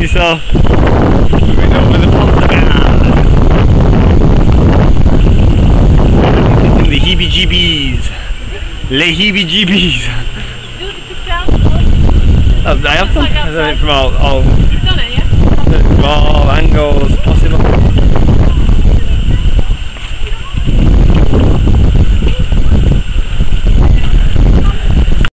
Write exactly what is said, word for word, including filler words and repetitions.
yourself. Moving over the Pontevedra. Getting the heebie-jeebies. Le heebie-jeebies. I have done. I've done it from all, all, You've done it, yeah? from all angles possible.